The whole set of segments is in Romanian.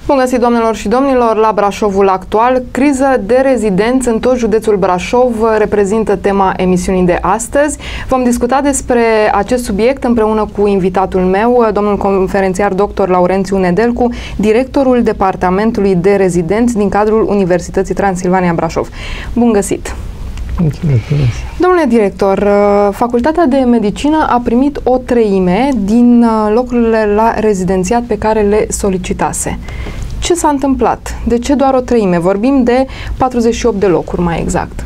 Bun găsit, doamnelor și domnilor, la Brașovul actual. Criză de rezidenți în tot județul Brașov reprezintă tema emisiunii de astăzi. Vom discuta despre acest subiect împreună cu invitatul meu, domnul conferențiar dr. Laurențiu Nedelcu, directorul Departamentului de Rezidenți din cadrul Universității Transilvania Brașov. Bun găsit! Domnule director, Facultatea de Medicină a primit 1/3 din locurile la rezidențiat pe care le solicitase. Ce s-a întâmplat? De ce doar 1/3? Vorbim de 48 de locuri, mai exact.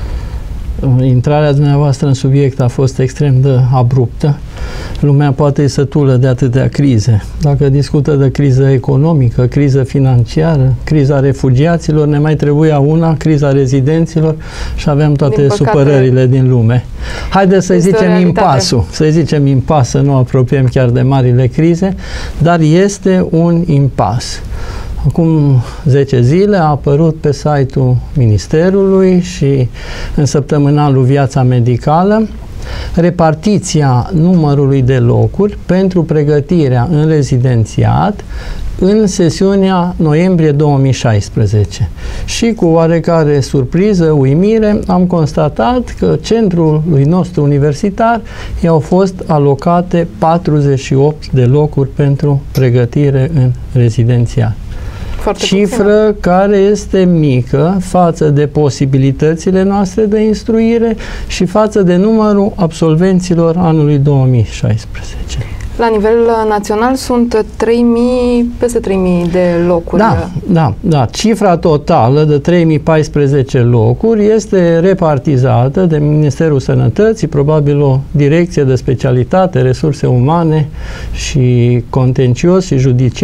Intrarea dumneavoastră în subiect a fost extrem de abruptă. Lumea poate e sătulă de atâtea crize. Dacă discută de criză economică, criză financiară, criza refugiaților, ne mai trebuia una, criza rezidenților și aveam toate supărările din lume. Haideți să zicem impasul, să zicem impas, să nu apropiem chiar de marile crize, dar este un impas. Acum 10 zile a apărut pe site-ul Ministerului și în săptămânalul Viața Medicală repartiția numărului de locuri pentru pregătirea în rezidențiat în sesiunea noiembrie 2016. Și cu oarecare surpriză, uimire, am constatat că centrului nostru universitar i-au fost alocate 48 de locuri pentru pregătire în rezidențiat. Cifră care este mică față de posibilitățile noastre de instruire și față de numărul absolvenților anului 2016. La nivel național sunt peste 3.000 de locuri. Da. Cifra totală de 3.014 locuri este repartizată de Ministerul Sănătății, probabil o direcție de specialitate, resurse umane și contencios și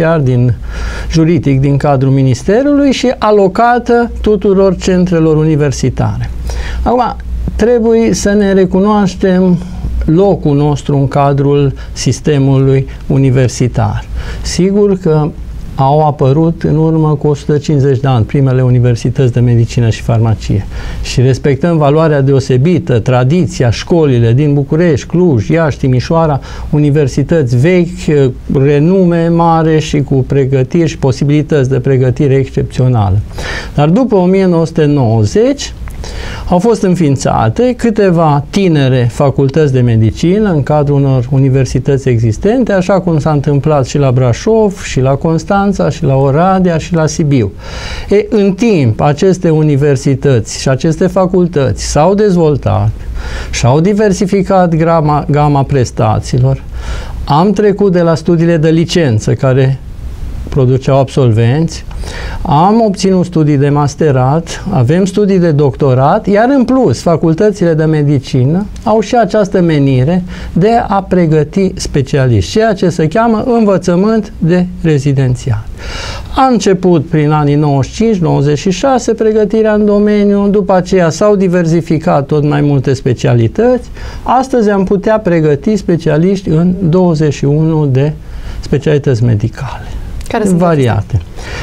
juridic din cadrul Ministerului și alocată tuturor centrelor universitare. Acum, trebuie să ne recunoaștem locul nostru în cadrul sistemului universitar. Sigur că au apărut în urmă cu 150 de ani primele universități de medicină și farmacie și respectăm valoarea deosebită, tradiția, școlile din București, Cluj, Iași, Timișoara, universități vechi, renume mare și cu pregătiri și posibilități de pregătire excepțională. Dar după 1990 au fost înființate câteva tinere facultăți de medicină în cadrul unor universități existente, așa cum s-a întâmplat și la Brașov, și la Constanța, și la Oradea, și la Sibiu. În timp, aceste universități și aceste facultăți s-au dezvoltat și-au diversificat gama prestațiilor. Am trecut de la studiile de licență, care produceau absolvenți, am obținut studii de masterat, avem studii de doctorat, iar în plus, facultățile de medicină au și această menire de a pregăti specialiști, ceea ce se cheamă învățământ de rezidențiat. A început prin anii 95-96 pregătirea în domeniu, după aceea s-au diversificat tot mai multe specialități. Astăzi am putea pregăti specialiști în 21 de specialități medicale. Care sunt variate.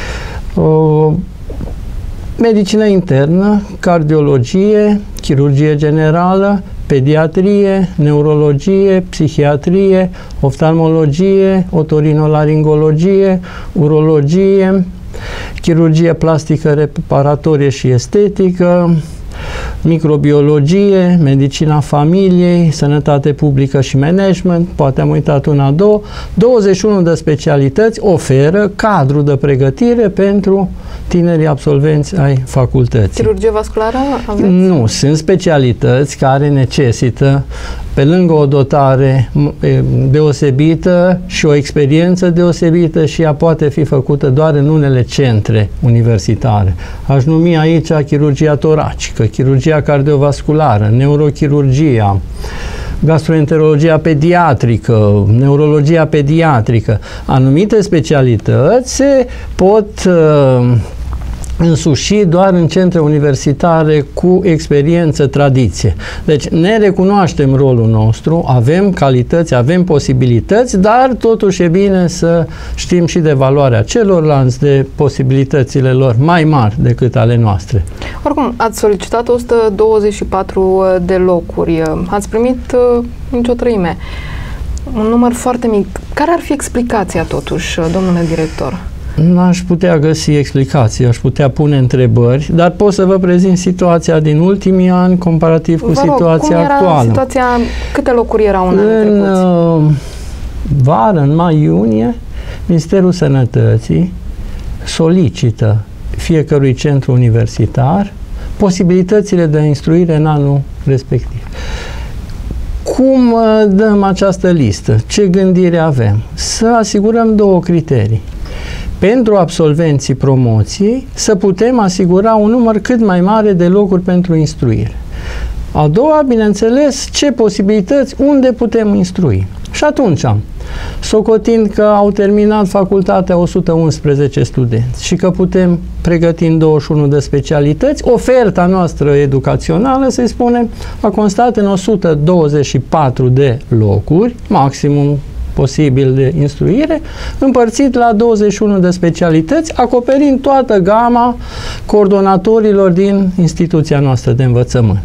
Medicină internă, cardiologie, chirurgie generală, pediatrie, neurologie, psihiatrie, oftalmologie, otorinolaringologie, urologie, chirurgie plastică reparatorie și estetică, microbiologie, medicina familiei, sănătate publică și management, poate am uitat una, două. 21 de specialități oferă cadru de pregătire pentru tinerii absolvenți ai facultății. Chirurgie vasculară aveți? Nu, sunt specialități care necesită, pe lângă o dotare deosebită și o experiență deosebită, și ea poate fi făcută doar în unele centre universitare. Aș numi aici chirurgia toracică, chirurgia cardiovasculară, neurochirurgia, gastroenterologia pediatrică, neurologia pediatrică. Anumite specialități se pot însuși doar în centre universitare cu experiență, tradiție. Deci ne recunoaștem rolul nostru, avem calități, avem posibilități, dar totuși e bine să știm și de valoarea celorlalți, de posibilitățile lor mai mari decât ale noastre. Oricum, ați solicitat 124 de locuri, ați primit nici 1/3. Un număr foarte mic. Care ar fi explicația totuși, domnule director? N-aș putea găsi explicații, aș putea pune întrebări, dar pot să vă prezint situația din ultimii ani comparativ cu situația actuală. Cum era situația, câte locuri erau în anii trecuți? Vară, în mai-iunie, Ministerul Sănătății solicită fiecărui centru universitar posibilitățile de instruire în anul respectiv. Cum dăm această listă? Ce gândire avem? Să asigurăm două criterii. Pentru absolvenții promoției, să putem asigura un număr cât mai mare de locuri pentru instruire. A doua, bineînțeles, ce posibilități, unde putem instrui. Și atunci, socotind că au terminat facultatea 111 studenți și că putem pregăti în 21 de specialități, oferta noastră educațională, să-i spunem, a constat în 124 de locuri, maximum posibil de instruire, împărțit la 21 de specialități, acoperind toată gama coordonatorilor din instituția noastră de învățământ.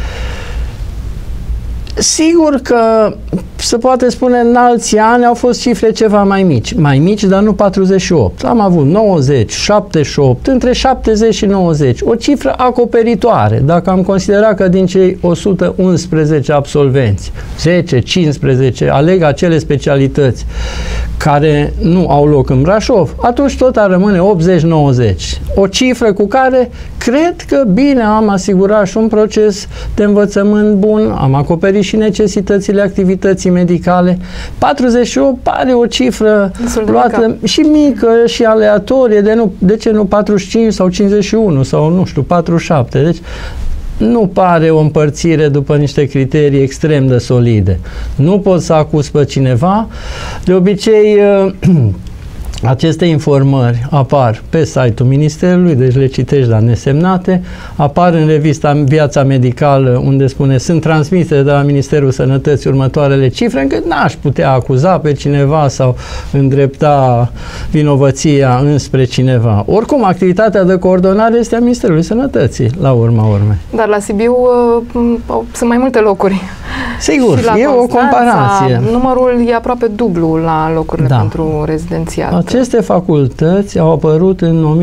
Sigur că se poate spune în alți ani au fost cifre ceva mai mici. Mai mici, dar nu 48. Am avut 90, 78, între 70 și 90. O cifră acoperitoare. Dacă am considerat că din cei 111 absolvenți, 10-15 aleg acele specialități care nu au loc în Brașov, atunci tot ar rămâne 80-90. O cifră cu care cred că bine am asigurat și un proces de învățământ bun, am acoperit și necesitățile activității medicale. 48 pare o cifră luată și mică și aleatorie, de ce nu 45 sau 51 sau nu știu, 47. Deci nu pare o împărțire după niște criterii extrem de solide. Nu pot să acuz pe cineva. De obicei, aceste informări apar pe site-ul Ministerului, deci le citești la nesemnate, apar în revista Viața Medicală, unde spune sunt transmise de la Ministerul Sănătății următoarele cifre, încât n-aș putea acuza pe cineva sau îndrepta vinovăția înspre cineva. Oricum, activitatea de coordonare este a Ministerului Sănătății, la urma urmei. Dar la Sibiu sunt mai multe locuri. Sigur, e o comparație. Numărul e aproape dublu la locurile pentru rezidențiat. Aceste facultăți au apărut în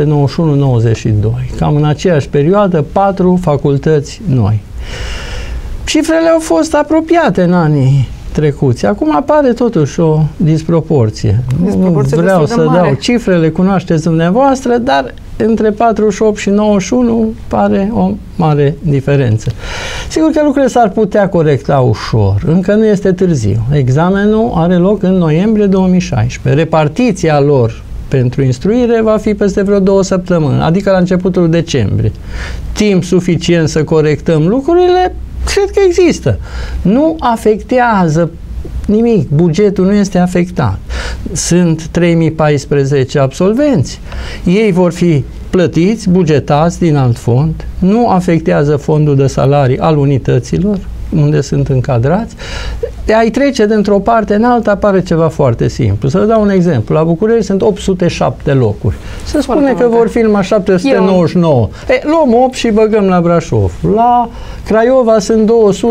1991-92. Cam în aceeași perioadă, 4 facultăți noi. Cifrele au fost apropiate în anii trecuți. Acum apare totuși o disproporție. Nu vreau să dau cifrele, cunoașteți dumneavoastră, dar între 48 și 91 pare o mare diferență. Sigur că lucrurile s-ar putea corecta ușor. Încă nu este târziu. Examenul are loc în noiembrie 2016. Repartiția lor pentru instruire va fi peste vreo 2 săptămâni, adică la începutul decembrie. Timp suficient să corectăm lucrurile? Cred că există. Nu afectează nimic. Bugetul nu este afectat. Sunt 3014 absolvenți. Ei vor fi plătiți, bugetați din alt fond. Nu afectează fondul de salarii al unităților unde sunt încadrați. Ai trece dintr-o parte în alta apare ceva foarte simplu. Să vă dau un exemplu. La București sunt 807 locuri. Se spune că vor fi numai 799. Luăm 8 și băgăm la Brașov. La Craiova sunt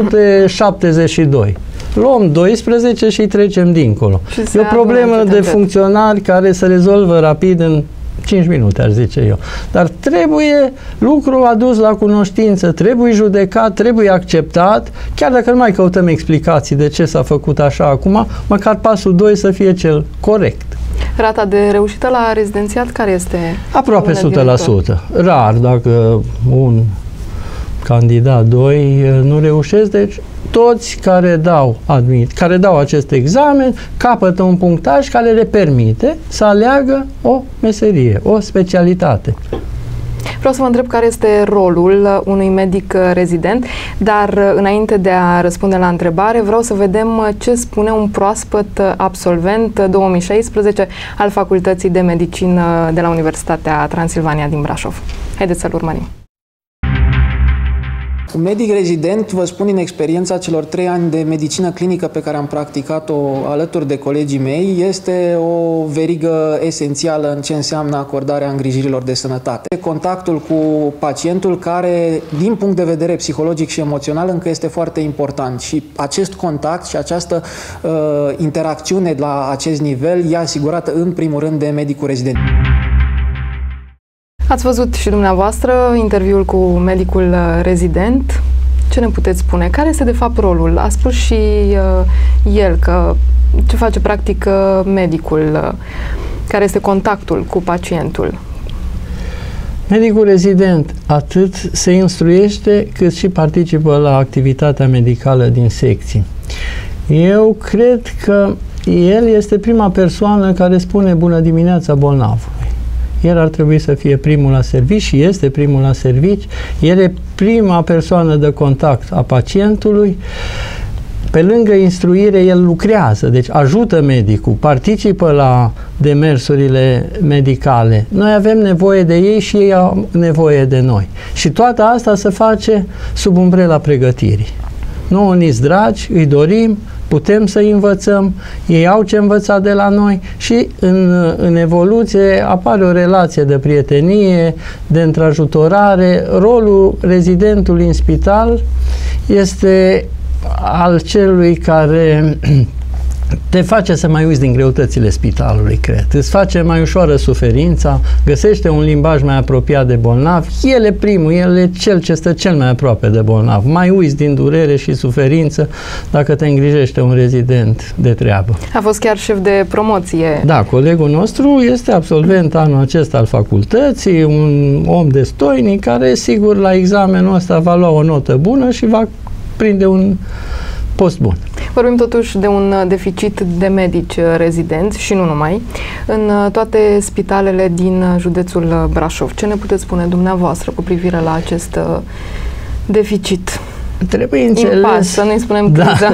272. Luăm 12 și trecem dincolo. E o problemă de funcționari care se rezolvă rapid în 5 minute, aș zice eu. Dar trebuie lucru adus la cunoștință, trebuie judecat, trebuie acceptat, chiar dacă nu mai căutăm explicații de ce s-a făcut așa acum, măcar pasul 2 să fie cel corect. Rata de reușită la rezidențiat care este? Aproape 100%. Rar dacă un candidat 2 nu reușesc, deci toți care dau acest examen capătă un punctaj care le permite să aleagă o meserie, o specialitate. Vreau să vă întreb care este rolul unui medic rezident, dar înainte de a răspunde la întrebare, vreau să vedem ce spune un proaspăt absolvent 2016 al Facultății de Medicină de la Universitatea Transilvania din Brașov. Haideți să-l urmărim. Un medic rezident, vă spun din experiența celor 3 ani de medicină clinică pe care am practicat-o alături de colegii mei, este o verigă esențială în ce înseamnă acordarea îngrijirilor de sănătate. Contactul cu pacientul care, din punct de vedere psihologic și emoțional, încă este foarte important și acest contact și această interacțiune la acest nivel e asigurată în primul rând de medicul rezident. Ați văzut și dumneavoastră interviul cu medicul rezident. Ce ne puteți spune? Care este de fapt rolul? A spus și el că ce face practic medicul, care este contactul cu pacientul. Medicul rezident atât se instruiește cât și participă la activitatea medicală din secții. Eu cred că el este prima persoană care spune bună dimineața bolnavului. El ar trebui să fie primul la servici și este primul la servici. El e prima persoană de contact a pacientului. Pe lângă instruire, el lucrează, deci ajută medicul, participă la demersurile medicale. Noi avem nevoie de ei și ei au nevoie de noi. Și toată asta se face sub umbrela pregătirii. Nouă ni-s dragi, îi dorim, putem să învățăm, ei au ce învăța de la noi și în evoluție apare o relație de prietenie, de întrajutorare. Rolul rezidentului în spital este al celui care te face să mai uiți din greutățile spitalului, cred. Îți face mai ușoară suferința, găsește un limbaj mai apropiat de bolnav. El e primul, el e cel ce stă cel mai aproape de bolnav. Mai uiți din durere și suferință dacă te îngrijește un rezident de treabă. A fost chiar șef de promoție. Da, colegul nostru este absolvent anul acesta al facultății, un om destoinic care, sigur, la examenul ăsta va lua o notă bună și va prinde un post bun. Vorbim totuși de un deficit de medici rezidenți și nu numai, în toate spitalele din județul Brașov. Ce ne puteți spune dumneavoastră cu privire la acest deficit? Trebuie înțeles... Impas, să nu-i spunem criza.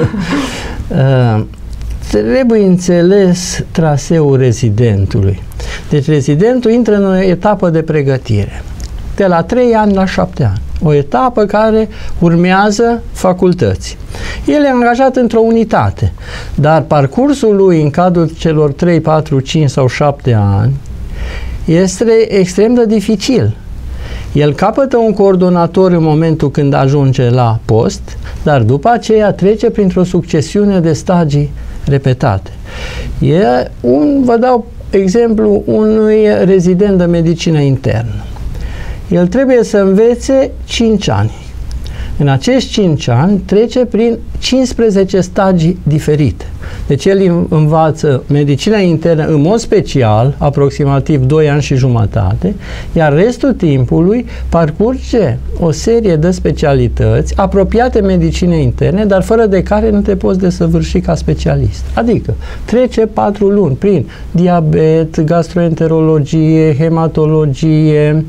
Trebuie înțeles traseul rezidentului. Deci rezidentul intră în o etapă de pregătire. De la 3 ani la 7 ani. O etapă care urmează facultății. El e angajat într-o unitate, dar parcursul lui în cadrul celor 3, 4, 5 sau 7 ani este extrem de dificil. El capătă un coordonator în momentul când ajunge la post, dar după aceea trece printr-o succesiune de stagii repetate. Vă dau exemplu unui rezident de medicină internă. El trebuie să învețe 5 ani. În acești 5 ani trece prin 15 stagii diferite. Deci el învață medicina internă în mod special, aproximativ 2 ani și jumătate, iar restul timpului parcurge o serie de specialități apropiate medicinei interne, dar fără de care nu te poți desăvârși ca specialist. Adică trece 4 luni prin diabet, gastroenterologie, hematologie,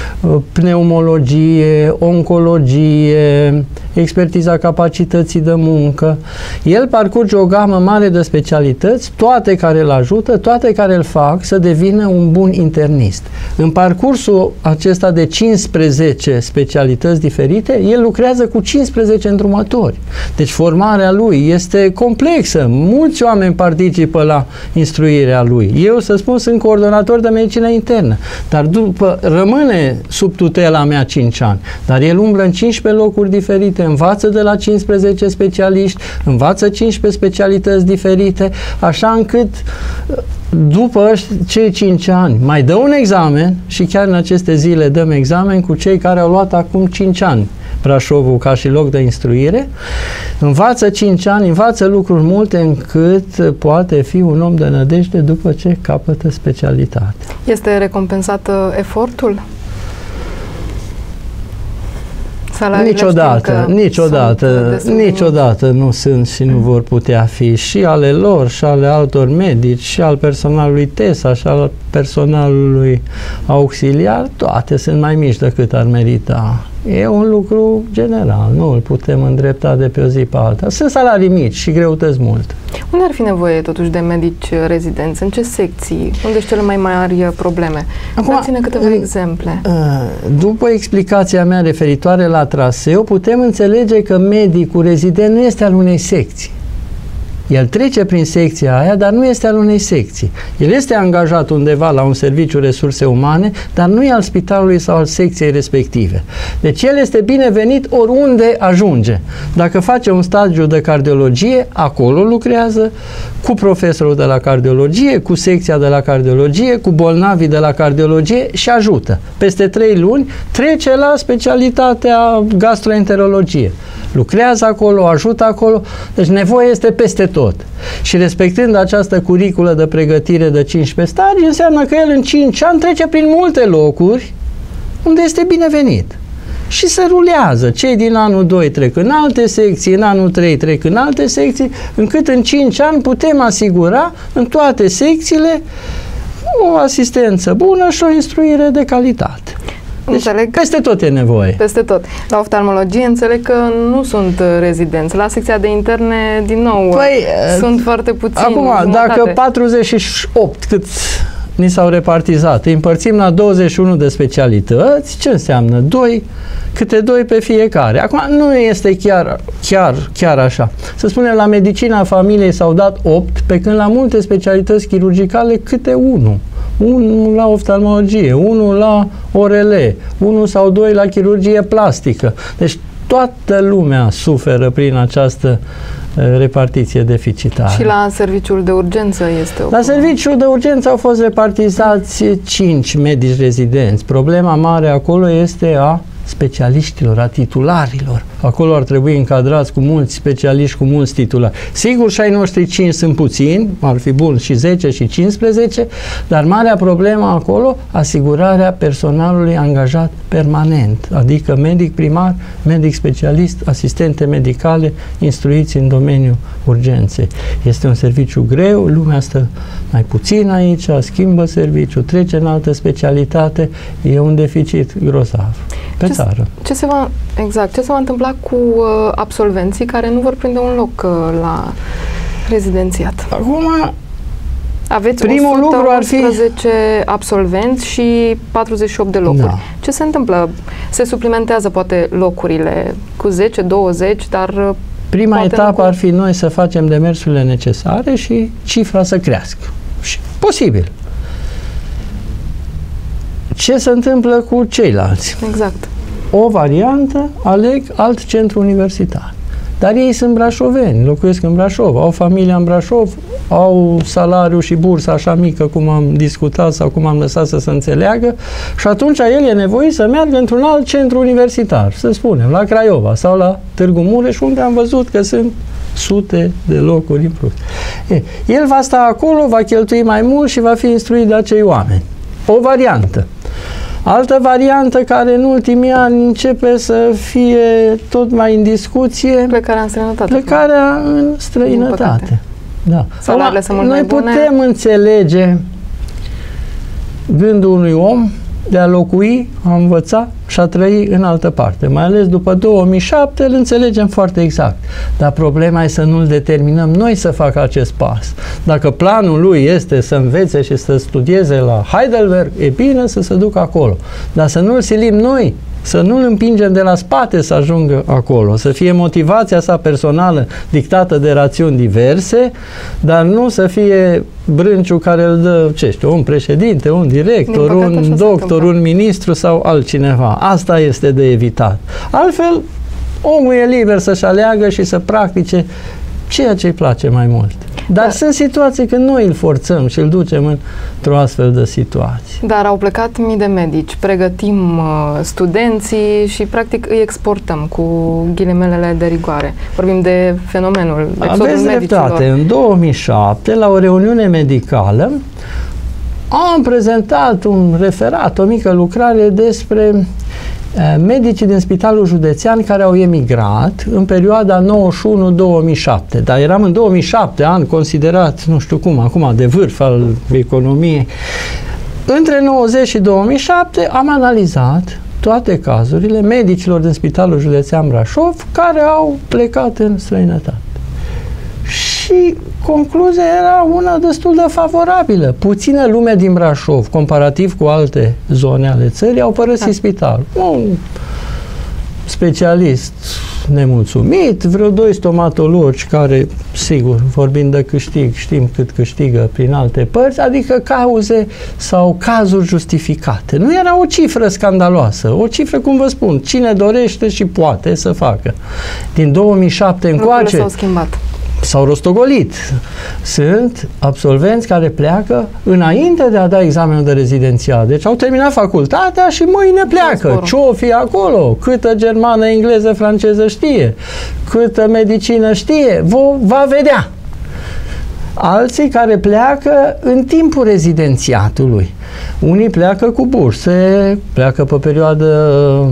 pneumologie, oncologie, expertiza capacității de muncă. El parcurge o gamă mare de specialități, toate care îl ajută, toate care îl fac să devină un bun internist. În parcursul acesta de 15 specialități diferite, el lucrează cu 15 îndrumători. Deci formarea lui este complexă. Mulți oameni participă la instruirea lui. Eu, să spun, sunt coordonator de medicină internă, dar rămâne sub tutela mea 5 ani. Dar el umblă în 15 locuri diferite, învață de la 15 specialiști, învață 15 specialități diferite, așa încât după cei 5 ani mai dă un examen și chiar în aceste zile dăm examen cu cei care au luat acum 5 ani Brașovul ca și loc de instruire, învață 5 ani, învață lucruri multe încât poate fi un om de nădejde după ce capătă specialitate. Este recompensat efortul? Niciodată nu sunt și nu vor putea fi, și ale lor, și ale altor medici, și al personalului TESA, și al personalului auxiliar, toate sunt mai mici decât ar merita e un lucru general, nu îl putem îndrepta de pe o zi pe alta. Sunt salarii mici și greutăți multe. Unde ar fi nevoie totuși de medici rezidenți? În ce secții? Unde sunt cele mai mari probleme? Dați-ne câteva exemple. După explicația mea referitoare la traseu, putem înțelege că medicul rezident nu este al unei secții. El trece prin secția aia, dar nu este al unei secții. El este angajat undeva la un serviciu resurse umane, dar nu e al spitalului sau al secției respective. Deci el este binevenit oriunde ajunge. Dacă face un stagiu de cardiologie, acolo lucrează cu profesorul de la cardiologie, cu secția de la cardiologie, cu bolnavii de la cardiologie și ajută. Peste 3 luni trece la specialitatea gastroenterologie. Lucrează acolo, ajută acolo, deci nevoie este peste tot. Și respectând această curiculă de pregătire de 15 stari, înseamnă că el în 5 ani trece prin multe locuri unde este binevenit. Și se rulează. Cei din anul 2 trec în alte secții, în anul 3 trec în alte secții, încât în 5 ani putem asigura în toate secțiile o asistență bună și o instruire de calitate. Deci, înțeleg, peste tot e nevoie. Peste tot. La oftalmologie înțeleg că nu sunt rezidenți. La secția de interne, din nou, sunt foarte puțini. Acum, dacă 48 cât ni s-au repartizat, îi împărțim la 21 de specialități, ce înseamnă? Câte 2 pe fiecare. Acum, nu este chiar așa. Să spunem, la medicina familiei s-au dat 8, pe când la multe specialități chirurgicale câte 1. 1 la oftalmologie, 1 la ORL, 1 sau 2 la chirurgie plastică. Deci toată lumea suferă prin această repartiție deficitară. Și la serviciul de urgență este o... La serviciul de urgență au fost repartizați 5 medici rezidenți. Problema mare acolo este a specialiștilor, a titularilor. Acolo ar trebui încadrați cu mulți specialiști, cu mulți titulari. Sigur, și ai noștri 5 sunt puțini, ar fi bun și 10 și 15, dar marea problemă acolo, asigurarea personalului angajat permanent, adică medic primar, medic specialist, asistente medicale, instruiți în domeniul urgenței. Este un serviciu greu, lumea stă mai puțin aici, schimbă serviciu, trece în altă specialitate, e un deficit grozav pe țară. Ce se va întâmpla cu absolvenții care nu vor prinde un loc la rezidențiat? Acum, aveți primul lucru ar fi 11 absolvenți și 48 de locuri. Da. Ce se întâmplă? Se suplimentează poate locurile cu 10, 20, dar prima etapă ar fi noi să facem demersurile necesare și cifra să crească. Și posibil. Ce se întâmplă cu ceilalți? Exact. O variantă, aleg alt centru universitar. Dar ei sunt brașoveni, locuiesc în Brașov, au familia în Brașov, au salariu și bursă așa mică cum am discutat sau cum am lăsat să se înțeleagă și atunci el e nevoit să meargă într-un alt centru universitar, să spunem, la Craiova sau la Târgu Mureș, unde am văzut că sunt sute de locuri în plus. El va sta acolo, va cheltui mai mult și va fi instruit de acei oameni. O variantă. Altă variantă care în ultimii ani începe să fie tot mai în discuție, plecarea în străinătate. Plecarea în străinătate. Da. Salariile sunt mult noi mai bune. Putem înțelege gândul unui om de a locui, a învăța și a trăi în altă parte. Mai ales după 2007 îl înțelegem foarte exact. Dar problema e să nu-l determinăm noi să facă acest pas. Dacă planul lui este să învețe și să studieze la Heidelberg, e bine să se ducă acolo. Dar să nu-l silim noi, să nu-l împingem de la spate să ajungă acolo, să fie motivația sa personală dictată de rațiuni diverse, dar nu să fie brânciul care îl dă, ce știu, un președinte, un director, un doctor, un ministru sau altcineva. Asta este de evitat. Altfel, omul e liber să-și aleagă și să practice ceea ce îi place mai mult. Dar sunt situații când noi îl forțăm și îl ducem într-o astfel de situație. Dar au plecat mii de medici, pregătim studenții și practic îi exportăm cu ghilimelele de rigoare. Vorbim de fenomenul exodul medicilor. Aveți dreptate. În 2007, la o reuniune medicală, am prezentat un referat, o mică lucrare despre medicii din Spitalul Județean care au emigrat în perioada 91-2007. Dar eram în 2007, an considerat, nu știu cum, acum de vârf al economiei. Între 90 și 2007 am analizat toate cazurile medicilor din Spitalul Județean Brașov care au plecat în străinătate. Și concluzia era una destul de favorabilă. Puțină lume din Brașov, comparativ cu alte zone ale țării, au părăsit spitalul. Un specialist nemulțumit, vreo 2 stomatologi care, sigur, vorbind de câștig, știm cât câștigă prin alte părți, adică cauze sau cazuri justificate. Nu era o cifră scandaloasă, o cifră, cum vă spun, cine dorește și poate să facă. Din 2007 încoace s-au schimbat. S-au rostogolit. Sunt absolvenți care pleacă înainte de a da examenul de rezidențiat. Deci au terminat facultatea și mâine pleacă. Ce-o fi acolo? Câtă germană, engleză, franceză știe? Câtă medicină știe? Va vedea. Alții care pleacă în timpul rezidențiatului. Unii pleacă cu burse, pleacă pe perioadă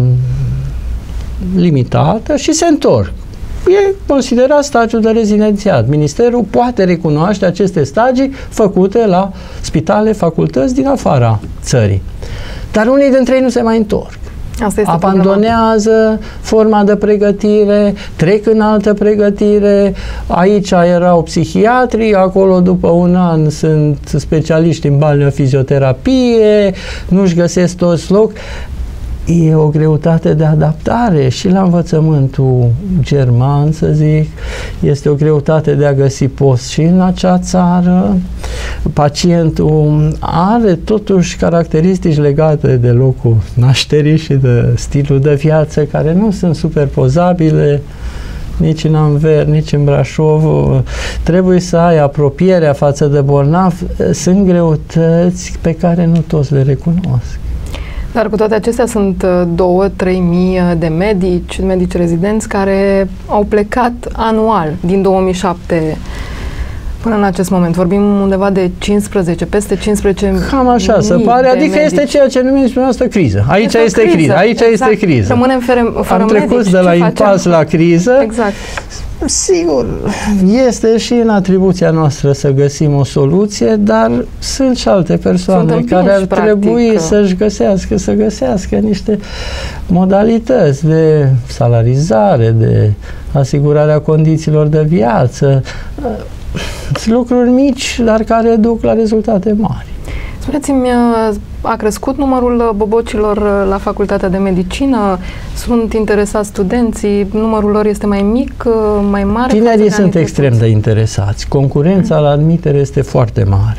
limitată și se întorc. E considerat stagiul de rezidențiat. Ministerul poate recunoaște aceste stagii făcute la spitale, facultăți din afara țării. Dar unii dintre ei nu se mai întorc. Abandonează forma de pregătire, trec în altă pregătire. Aici erau psihiatrii, acolo după un an sunt specialiști în balneofizioterapie, nu-și găsesc toți loc. E o greutate de adaptare și la învățământul german, să zic. Este o greutate de a găsi post și în acea țară. Pacientul are totuși caracteristici legate de locul nașterii și de stilul de viață care nu sunt superpozabile nici în Anvers, nici în Brașov. Trebuie să ai apropierea față de bolnav. Sunt greutăți pe care nu toți le recunosc. Dar cu toate acestea sunt 2-3 mii de medici rezidenți care au plecat anual din 2007 până în acest moment. Vorbim undeva de peste 15 cam așa se pare, adică este ceea ce numim dumneavoastră criză. Aici este criză. Aici este criză. Rămânem fără Am trecut medici, de la impas la criză. Exact. Sigur, este și în atribuția noastră să găsim o soluție, dar sunt și alte persoane care ar trebui să găsească niște modalități de salarizare, de asigurarea condițiilor de viață. Sunt lucruri mici, dar care duc la rezultate mari. Spuneți-mi, a crescut numărul bobocilor la Facultatea de Medicină? Sunt interesați studenții? Numărul lor este mai mic, mai mare? Tinerii sunt extrem de interesați. Concurența la admitere este foarte mare.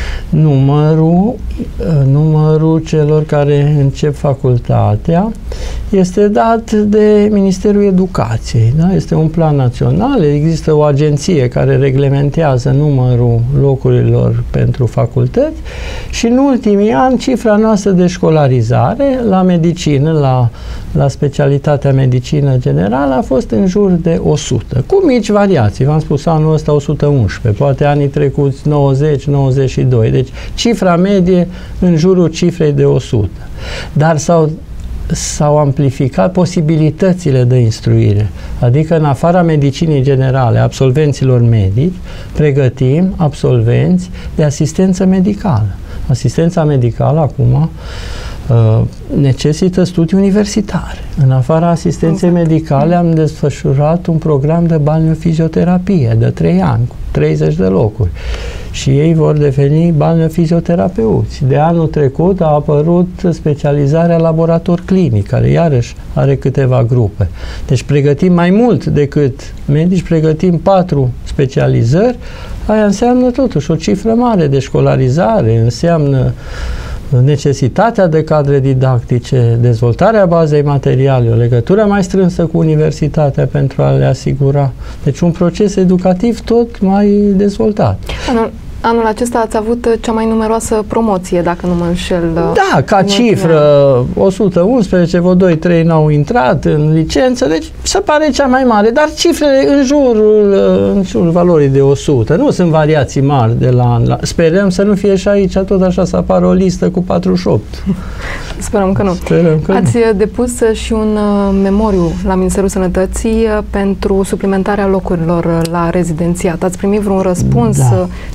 Numărul celor care încep facultatea este dat de Ministerul Educației. Da? Este un plan național, există o agenție care reglementează numărul locurilor pentru facultăți și în ultimii ani cifra noastră de școlarizare la medicină, la specialitatea medicină generală a fost în jur de 100, cu mici variații. V-am spus anul ăsta 111, poate anii trecuți 90-92, deci cifra medie în jurul cifrei de 100. Dar s-au amplificat posibilitățile de instruire. Adică în afara medicinii generale, absolvenților medici, pregătim absolvenți de asistență medicală. Asistența medicală acum necesită studii universitare. În afara asistenței medicale am desfășurat un program de balneofizioterapie de 3 ani, cu 30 de locuri. Și ei vor deveni balneofizioterapeuți. De anul trecut a apărut specializarea laborator clinic, care iarăși are câteva grupe. Deci pregătim mai mult decât medici, pregătim 4 specializări. Aia înseamnă totuși o cifră mare de școlarizare, înseamnă necesitatea de cadre didactice, dezvoltarea bazei materiale, o legătură mai strânsă cu universitatea pentru a le asigura. Deci un proces educativ tot mai dezvoltat. Anul acesta ați avut cea mai numeroasă promoție, dacă nu mă înșel. Da, ca cifră, 111, vreo 2-3 n-au intrat în licență, deci se pare cea mai mare, dar cifrele în jurul valorii de 100. Nu sunt variații mari de la an. Sperăm să nu fie și aici tot așa să apară o listă cu 48. Sperăm că nu. Ați depus și un memoriu la Ministerul Sănătății pentru suplimentarea locurilor la rezidențiat. Ați primit vreun răspuns? Da.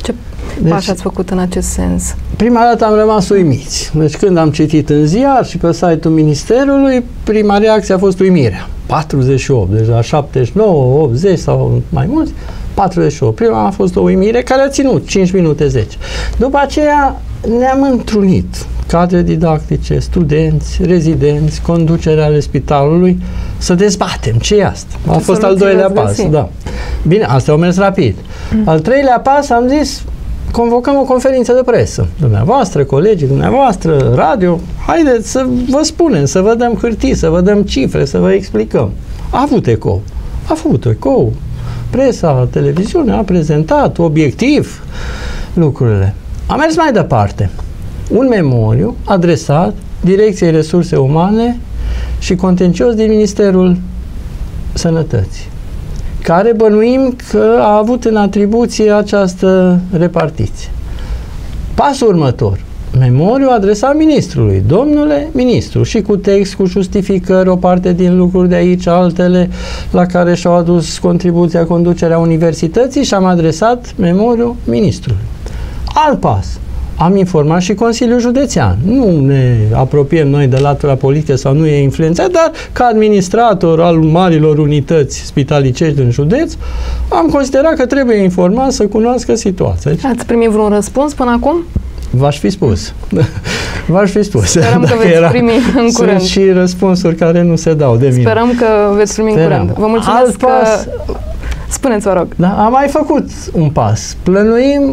pași ați făcut în acest sens? Prima dată am rămas uimiți. Deci când am citit în ziar și pe site-ul Ministerului, prima reacție a fost uimirea. 48, deci la 79, 80 sau mai mulți, 48. Prima a fost o uimire care a ținut 5 minute 10. După aceea ne-am întrunit cadre didactice, studenți, rezidenți, conducerea ale spitalului, să dezbatem ce e asta. A fost al doilea pas. Da. Bine, astea au mers rapid. Al treilea pas am zis, convocăm o conferință de presă. Dumneavoastră, colegii dumneavoastră, radio, haideți să vă spunem, să vă dăm hârtii, să vă dăm cifre, să vă explicăm. A avut ecou. A avut ecou. Presa, televiziunea a prezentat obiectiv lucrurile. A mers mai departe. Un memoriu adresat Direcției Resurse Umane și Contencios din Ministerul Sănătății, care bănuim că a avut în atribuție această repartiție. Pasul următor. Memoriu adresat ministrului. Domnule ministru, și cu text, cu justificări, o parte din lucruri de aici, altele la care și-au adus contribuția conducerea universității, și am adresat memoriu ministrului. Alt pas. Am informat și Consiliul Județean. Nu ne apropiem noi de latura politică sau nu e influențat, dar ca administrator al marilor unități spitalicești din județ, am considerat că trebuie informat să cunoască situația. Ați primit vreun răspuns până acum? V-aș fi spus. V-aș fi spus. Sperăm că veți primi în curând. Sunt și răspunsuri care nu se dau de mine. Sperăm că veți primi în curând. Vă mulțumesc că... Spuneți, vă rog. Da, am mai făcut un pas. Plănuim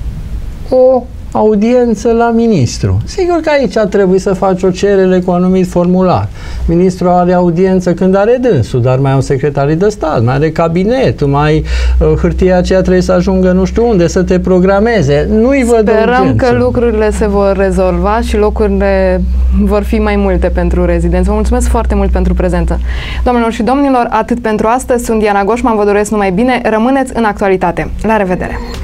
o audiență la ministru. Sigur că aici trebuie să faci o cerere cu anumit formular. Ministrul are audiență când are dânsul, dar mai au secretarii de stat, mai are cabinetul, mai hârtia aceea trebuie să ajungă nu știu unde, să te programeze. Nu-i văd urgență. Sperăm că lucrurile se vor rezolva și locurile vor fi mai multe pentru rezidenți. Vă mulțumesc foarte mult pentru prezență. Doamnelor și domnilor, atât pentru astăzi. Sunt Diana Goșman, vă doresc numai bine. Rămâneți în actualitate. La revedere!